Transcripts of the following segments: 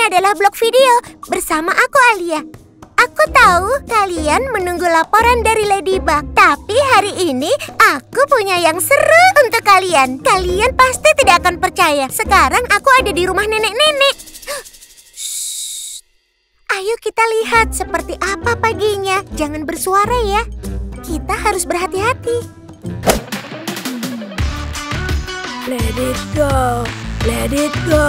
adalah blog video bersama aku, Alia. Aku tahu kalian menunggu laporan dari Ladybug, tapi hari ini aku punya yang seru untuk kalian. Kalian pasti tidak akan percaya. Sekarang aku ada di rumah nenek-nenek. Ayo kita lihat seperti apa paginya. Jangan bersuara ya. Kita harus berhati-hati. Let it go, let it go.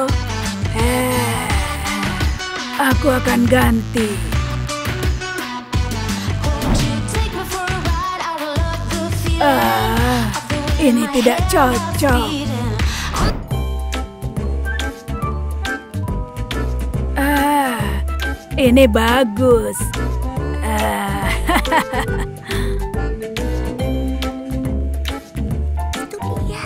Aku akan ganti. Ini tidak cocok. Ini bagus. Itu dia.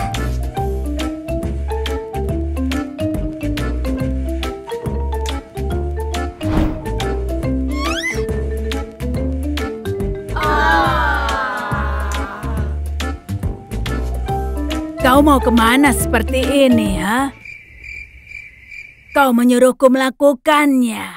Kau mau kemana seperti ini, ha? Kau menyuruhku melakukannya.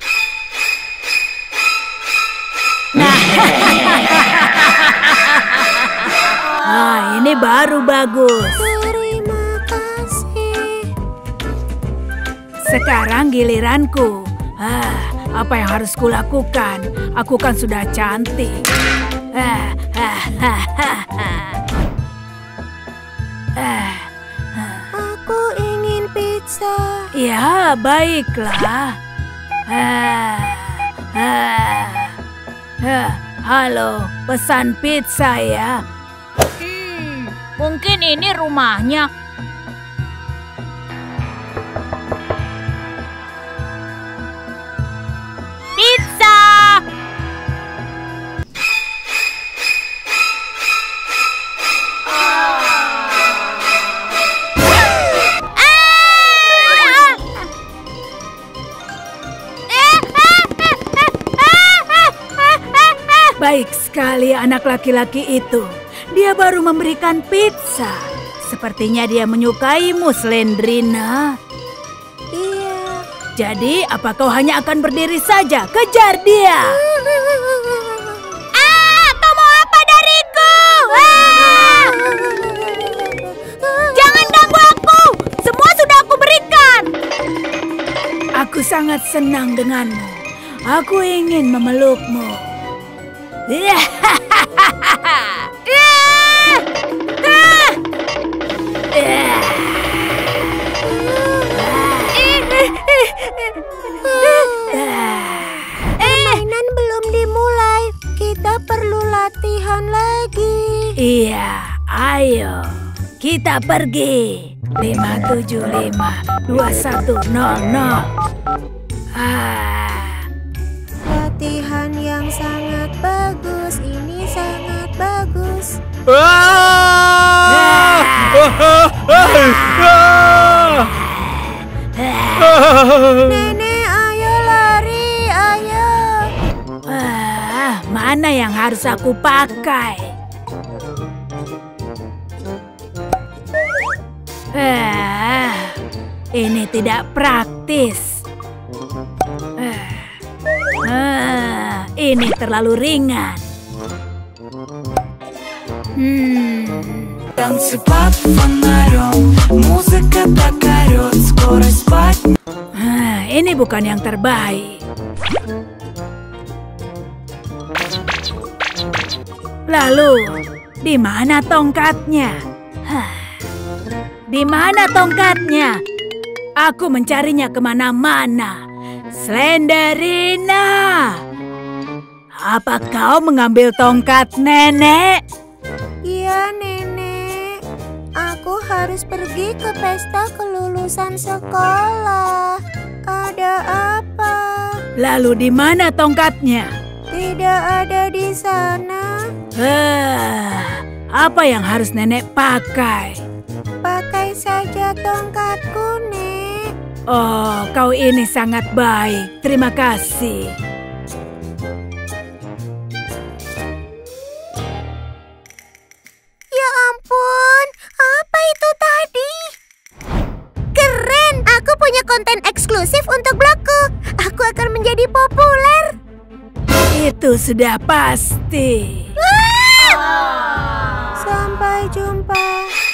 Nah, ini baru bagus. Terima kasih. Sekarang giliranku. Apa yang harus kulakukan? Aku kan sudah cantik. Aku ingin pizza. Ya, baiklah. Halo, pesan pizza ya. Mungkin ini rumahnya. Pizza! Baik sekali anak laki-laki itu. Dia baru memberikan pizza. Sepertinya dia menyukaimu, Slendrina. Iya. Jadi, apa kau hanya akan berdiri saja? Kejar dia! Kau mau apa dariku? Jangan ganggu aku! Semua sudah aku berikan! Aku sangat senang denganmu. Aku ingin memelukmu. Permainan belum dimulai. Kita perlu latihan lagi. Iya, ayo. Kita pergi. 575 2100. Latihan yang sangat bagus. Ini sangat bagus. Nenek, ayo lari, ayo. Mana yang harus aku pakai? Ini tidak praktis. Ini terlalu ringan. Танцы под фонарем, музыка так орёт, скоро спать. Ini bukan yang terbaik. Lalu, di mana tongkatnya? Di mana tongkatnya? Aku mencarinya kemana-mana. Slendrina! Apa kau mengambil tongkat nenek? Iya, Nenek. Aku harus pergi ke pesta kelulusan sekolah. Ada apa? Lalu di mana tongkatnya? Tidak ada di sana. Apa yang harus nenek pakai? Pakai saja tongkatku, Nek. Oh, kau ini sangat baik. Terima kasih. Ya ampun, apa itu tadi? Keren, aku punya konten eksklusif untuk blogku. Aku akan menjadi populer. Itu sudah pasti. Sampai jumpa.